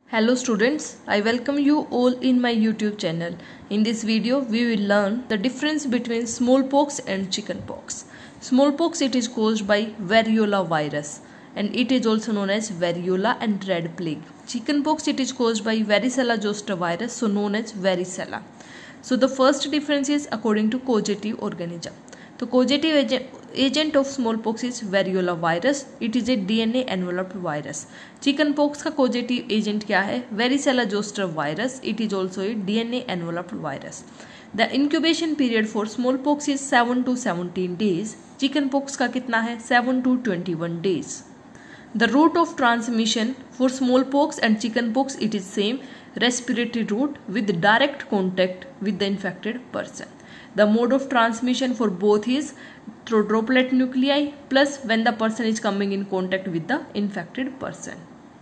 Hello students, I welcome you all in my YouTube channel. In this video, we will learn the difference between smallpox and chickenpox. Smallpox, it is caused by variola virus and it is also known as variola and red plague. Chickenpox, it is caused by varicella zoster virus, so known as varicella. So the first difference is according to causative organism. तो causative agent of smallpox is variola virus. It is a DNA enveloped virus. Chickenpox का causative agent क्या है? Varicella zoster virus. It is also a DNA enveloped virus. The incubation period for smallpox is 7 to 17 days. Chickenpox का कितना है? 7 to 21 days. The route of transmission for smallpox and chickenpox, it is same, respiratory route with direct contact with the infected person. The mode of transmission for both is through droplet nuclei plus when the person is coming in contact with the infected person.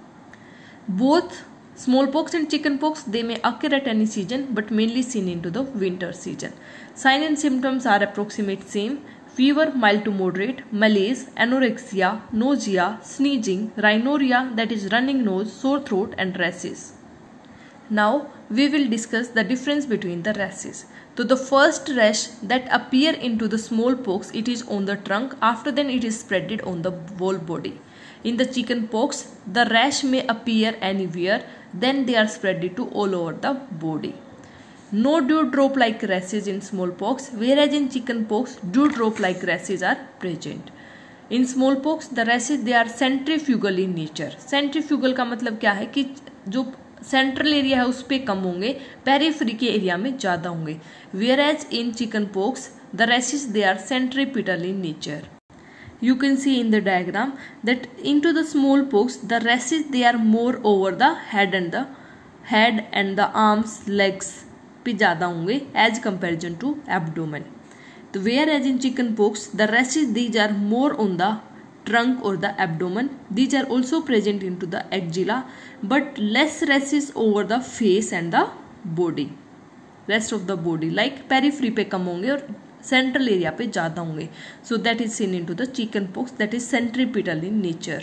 Both smallpox and chickenpox, they may occur at any season but mainly seen into the winter season. Sign and symptoms are approximate same. Fever mild to moderate, malaise, anorexia, nausea, sneezing, rhinorrhea, that is running nose, sore throat and rashes. Now we will discuss the difference between the rashes. So the first rash that appear into the smallpox, it is on the trunk. After then it is spreaded on the whole body. In the chickenpox, the rash may appear anywhere, then they are spreaded to all over the body. No dewdrop like rashes in smallpox, whereas in chickenpox dewdrop like rashes are present. In smallpox the rashes, they are centrifugal in nature. Centrifugal का मतलब क्या है कि जो central area है उस पे कम होंगे, पेरिफेरी के एरिया में ज्यादा होंगे. Whereas in chickenpox the rashes, they are centripetal in nature. You can see in the diagram that into the smallpox the rashes, they are more over the head and the arms, legs पे ज्यादा होंगे as comparison to abdomen. तो whereas in chickenpox the rashes, these are more on the trunk or the abdomen. These are also present into the axilla but less rashes over the face and the body. Rest of the body like periphery पे कम होंगे और central area पे ज़्यादा होंगे. So that is seen into the chickenpox, that is centripetal in nature.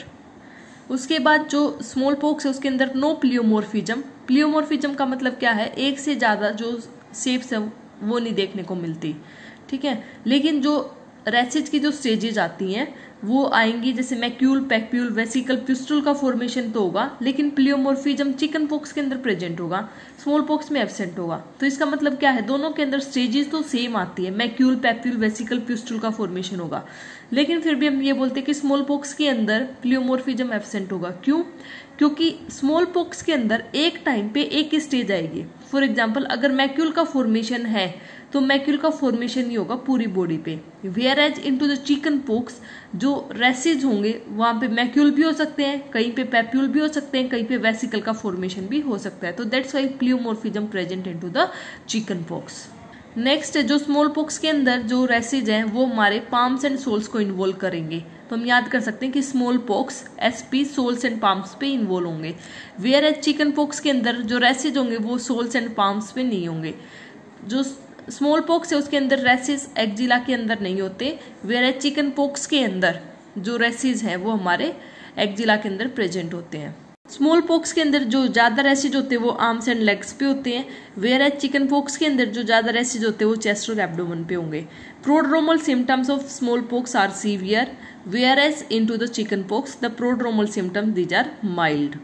उसके बाद जो small pox है उसके अंदर नो प्लियोमॉर्फिज्म. प्लियोमॉर्फिज्म का मतलब क्या है? एक से ज़्यादा जो शेप्स है वो नहीं देखने को मिलती, ठीक है. लेकिन जो रैशेज की जो स्टेजेज आती हैं वो आएंगी, जैसे मैक्यूल, पैक्यूल, वेसिकल, प्यूस्टुल का फॉर्मेशन तो होगा लेकिन प्लियोमॉर्फिज्म चिकन पॉक्स के अंदर प्रेजेंट होगा, स्मॉल पॉक्स में एब्सेंट होगा. तो इसका मतलब क्या है? दोनों के अंदर स्टेजेस तो सेम आती है, मैक्यूल, पैप्यूल, वेसिकल, प्यूस्टुल का फॉर्मेशन होगा, लेकिन फिर भी हम ये बोलते हैं कि स्मॉल पॉक्स के अंदर प्लियोमॉर्फिज्म एब्सेंट होगा. क्यों? क्योंकि स्मॉल पॉक्स के अंदर एक टाइम पे एक स्टेज आएगी. फॉर एग्जाम्पल अगर मैक्यूल का फॉर्मेशन है तो मैक्यूल का फॉर्मेशन नहीं होगा पूरी बॉडी पे. Whereas into the chicken pox जो रैशेज होंगे वहां पे मैक्यूल भी हो सकते हैं, कहीं पे पैप्यूल भी हो सकते हैं, कहीं पे वेसिकल का फॉर्मेशन भी हो सकता है. तो that's why pleomorphism present into the chicken pox. Next जो स्मॉल पॉक्स के अंदर जो रैशेज हैं वो हमारे पाम्स एंड सोल्स को इन्वॉल्व करेंगे. तो हम याद कर सकते हैं कि small pox SP soles and palms पे इन्वॉल्व होंगे. वेयरएज चिकन पॉक्स के अंदर जो रैशेज होंगे वो सोल्स एंड पाम्स पे नहीं होंगे. जो स्मॉल पॉक्स है उसके अंदर रैशेज एक्जिला के अंदर नहीं होते, वेयरएज चिकन पॉक्स के अंदर जो रैशेज हैं वो हमारे एक्जिला के अंदर प्रेजेंट होते हैं. स्मॉल पॉक्स के अंदर जो ज्यादा रैशेज होते हैं वो आर्म्स एंड लेग्स पे होते हैं, वेयरएज चिकन पॉक्स के अंदर जो ज्यादा रैशेज होते हैं वो चेस्ट और एब्डोमेन पे होंगे. Prodromal symptoms of small pox are severe, whereas into the chickenpox the prodromal symptoms, these are mild.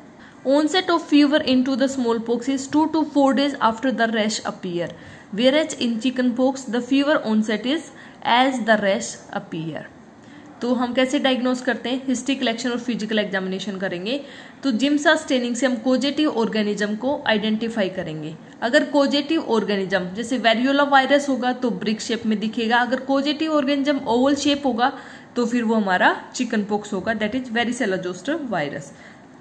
Onset of fever into the smallpox is 2 to 4 days after the rash appear, whereas in chickenpox the fever onset is as the rash appear. तो हम कैसे diagnose करते हैं? History collection और physical examination करेंगे. तो Giemsa staining से हम कोजेटिव ऑर्गेनिज्म को आइडेंटिफाई करेंगे. अगर कोजेटिव ऑर्गेनिज्म जैसे वेरियोला वायरस होगा तो ब्रिक शेप में दिखेगा, अगर कोजेटिव ऑर्गेनिज्म ओवल शेप होगा तो फिर वो हमारा चिकन पॉक्स होगा, that is varicella zoster virus.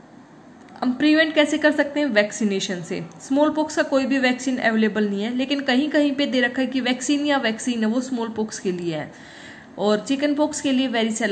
हम प्रिवेंट कैसे कर सकते हैं? वैक्सीनेशन से. स्मॉल पॉक्स का कोई भी वैक्सीन अवेलेबल नहीं है, लेकिन कहीं कहीं पे दे रखा है कि वैक्सीन है वो स्मॉल पॉक्स के लिए है, और चिकन पॉक्स के लिए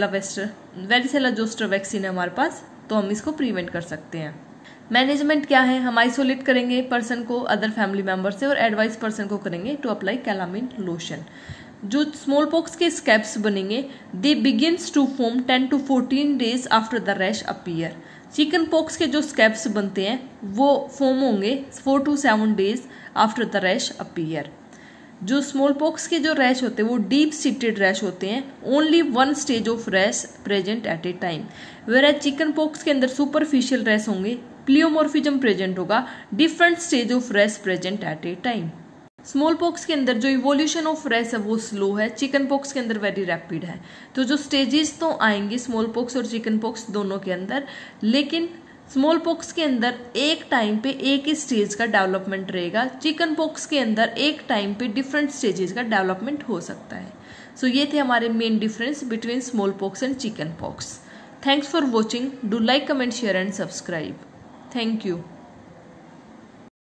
वेरिसेला जोस्टर वैक्सीन है हमारे पास, तो हम इसको प्रिवेंट कर सकते हैं. मैनेजमेंट क्या है? हम आइसोलेट करेंगे पर्सन को अदर फैमिली मेंबर से और एडवाइस पर्सन को करेंगे टू अप्लाई कैलामिन लोशन. जो स्मॉल पॉक्स के स्कैब्स बनेंगे they begins to form 10 to 14 days after the rash appear. Chicken pox के जो स्कैब्स बनते हैं वो फॉर्म होंगे 4 to 7 days after the rash appear. जो स्मॉल पॉक्स के जो रैश होते हैं वो डीप सीटेड रैश होते हैं, only 1 stage of rash present at a time. Where chicken pox के अंदर सुपरफिशियल रैश होंगे, प्लियोमॉर्फिज्म प्रेजेंट होगा, different stage of rash present at a time. Small pox के अंदर जो इवोल्यूशन ऑफ रैश है वो स्लो है, चिकन पॉक्स के अंदर वेरी रैपिड है। तो जो स्टेजेस तो आएंगे स्मॉल पॉक्स और चिकन पॉक्स दोनों के अंदर, लेकिन स्मॉल पॉक्स के अंदर एक टाइम पे एक ही स्टेज का डेवलपमेंट रहेगा, चिकन पॉक्स के अंदर एक टाइम पे डिफरेंट स्टेजेस का डेवलपमेंट हो सकता है। सो ये थे हमारे main difference between small pox and chicken pox. Thanks for watching, do like, comment, share and subscribe. Thank you.